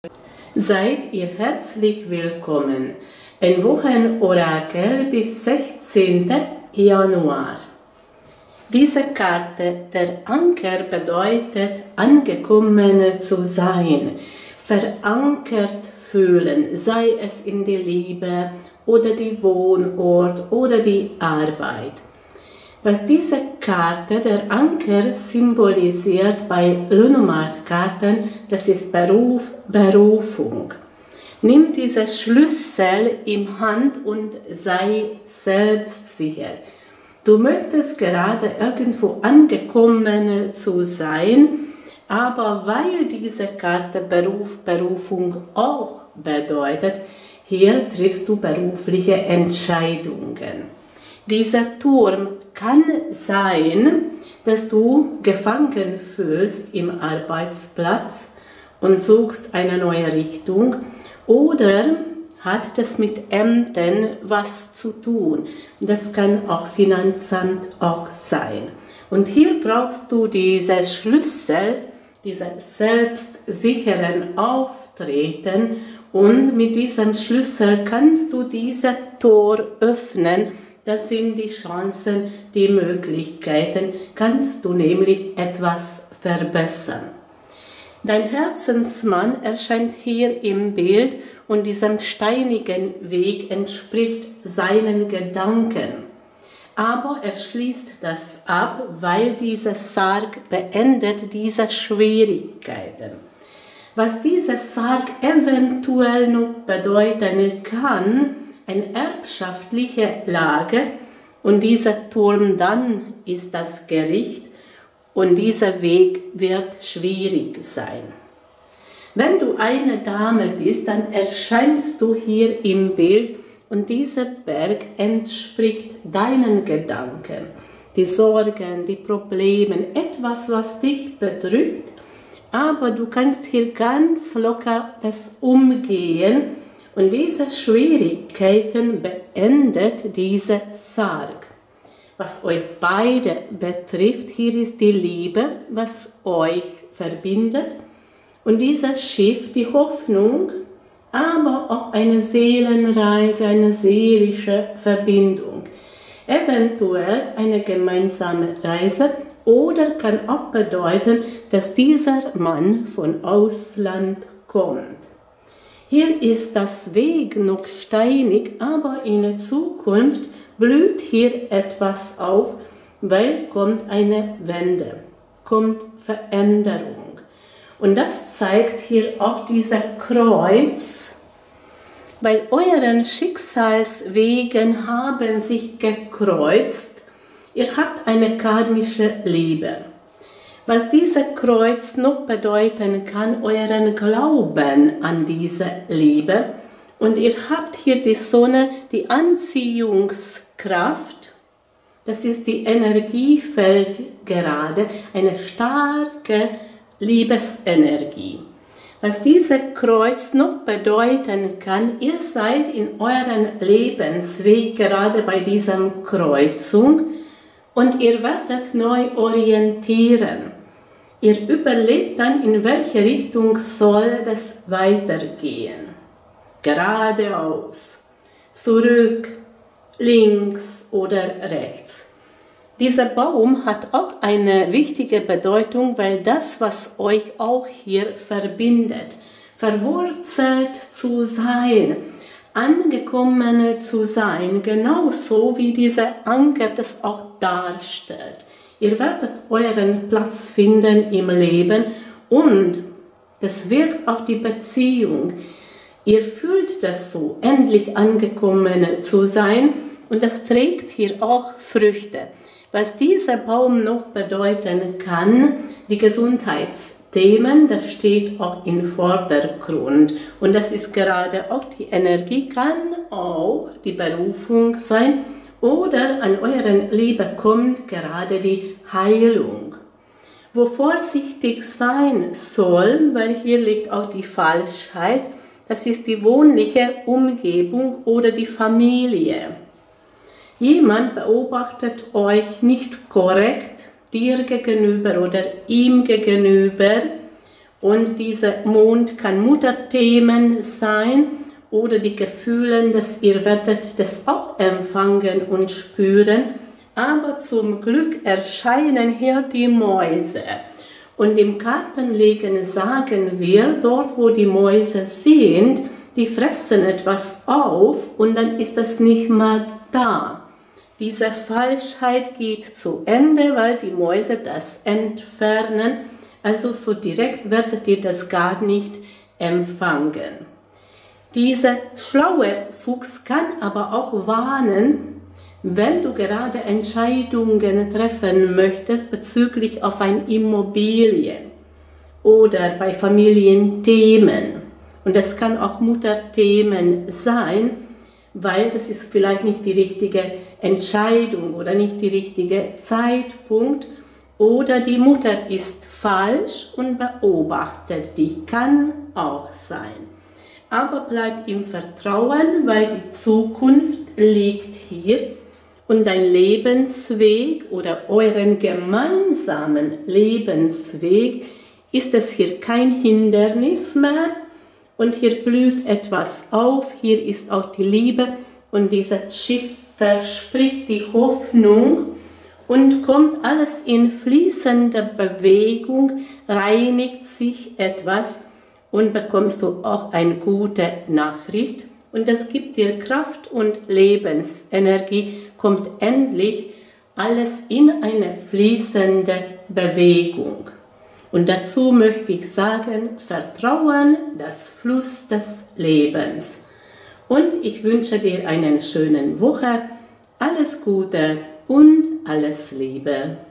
Seid ihr herzlich willkommen. Ein Wochenorakel bis 16. Januar. Diese Karte, der Anker, bedeutet, angekommen zu sein, verankert fühlen, sei es in die Liebe oder die Wohnort oder die Arbeit. Was diese Karte, der Anker, symbolisiert bei Lenormand-Karten, das ist Beruf, Berufung. Nimm diese Schlüssel in Hand und sei selbstsicher. Du möchtest gerade irgendwo angekommen zu sein, aber weil diese Karte Beruf, Berufung auch bedeutet, hier triffst du berufliche Entscheidungen. Dieser Turm kann sein, dass du gefangen fühlst im Arbeitsplatz und suchst eine neue Richtung, oder hat das mit Ämtern was zu tun. Das kann auch Finanzamt auch sein. Und hier brauchst du diese Schlüssel, diese selbstsicheren Auftreten, und mit diesem Schlüssel kannst du dieses Tor öffnen. Das sind die Chancen, die Möglichkeiten, kannst du nämlich etwas verbessern. Dein Herzensmann erscheint hier im Bild und diesem steinigen Weg entspricht seinen Gedanken. Aber er schließt das ab, weil dieser Sarg beendet diese Schwierigkeiten. Was dieser Sarg eventuell noch bedeuten kann, eine erbschaftliche Lage, und dieser Turm dann ist das Gericht, und dieser Weg wird schwierig sein. Wenn du eine Dame bist, dann erscheinst du hier im Bild und dieser Berg entspricht deinen Gedanken, die Sorgen, die Probleme, etwas, was dich bedrückt, aber du kannst hier ganz locker das umgehen und diese Schwierigkeiten beendet dieser Sarg. Was euch beide betrifft, hier ist die Liebe, was euch verbindet, und dieses Schiff, die Hoffnung, aber auch eine Seelenreise, eine seelische Verbindung. Eventuell eine gemeinsame Reise, oder kann auch bedeuten, dass dieser Mann von Ausland kommt. Hier ist das Weg noch steinig, aber in Zukunft blüht hier etwas auf, weil kommt eine Wende, kommt Veränderung. Und das zeigt hier auch dieser Kreuz, weil euren Schicksalswegen haben sich gekreuzt. Ihr habt eine karmische Liebe. Was dieser Kreuz noch bedeuten kann, euren Glauben an diese Liebe. Und ihr habt hier die Sonne, die Anziehungskraft. Das ist die Energiefeld gerade, eine starke Liebesenergie. Was dieser Kreuz noch bedeuten kann, ihr seid in euren Lebensweg gerade bei dieser Kreuzung und ihr werdet neu orientieren. Ihr überlegt dann, in welche Richtung soll das weitergehen. Geradeaus, zurück, links oder rechts. Dieser Baum hat auch eine wichtige Bedeutung, weil das, was euch auch hier verbindet, verwurzelt zu sein, angekommen zu sein, genauso wie dieser Anker das auch darstellt. Ihr werdet euren Platz finden im Leben und das wirkt auf die Beziehung. Ihr fühlt das so, endlich angekommen zu sein, und das trägt hier auch Früchte. Was dieser Baum noch bedeuten kann, die Gesundheitsthemen, das steht auch im Vordergrund. Und das ist gerade auch die Energie, kann auch die Berufung sein, oder an euren Liebe kommt gerade die Heilung. Wo vorsichtig sein soll, weil hier liegt auch die Falschheit, das ist die wohnliche Umgebung oder die Familie. Jemand beobachtet euch nicht korrekt, dir gegenüber oder ihm gegenüber, Und dieser Mond kann Mutterthemen sein oder die Gefühle, dass ihr werdet das auch empfangen und spüren. Aber zum Glück erscheinen hier die Mäuse. Und im Kartenlegen sagen wir, dort wo die Mäuse sind, die fressen etwas auf und dann ist das nicht mehr da. Diese Falschheit geht zu Ende, weil die Mäuse das entfernen. Also so direkt werdet ihr das gar nicht empfangen. Dieser schlaue Fuchs kann aber auch warnen, wenn du gerade Entscheidungen treffen möchtest bezüglich auf eine Immobilie oder bei Familienthemen. Und das kann auch Mutterthemen sein, weil das ist vielleicht nicht die richtige Entscheidung oder nicht der richtige Zeitpunkt oder die Mutter ist falsch und beobachtet, die kann auch sein. Aber bleib im Vertrauen, weil die Zukunft liegt hier und dein Lebensweg oder euren gemeinsamen Lebensweg ist es hier kein Hindernis mehr. Und hier blüht etwas auf, hier ist auch die Liebe und dieses Schiff verspricht die Hoffnung und kommt alles in fließender Bewegung, reinigt sich etwas und bekommst du auch eine gute Nachricht. Und das gibt dir Kraft und Lebensenergie, kommt endlich alles in eine fließende Bewegung. Und dazu möchte ich sagen, Vertrauen, das Fluss des Lebens. Und ich wünsche dir eine schöne Woche, alles Gute und alles Liebe.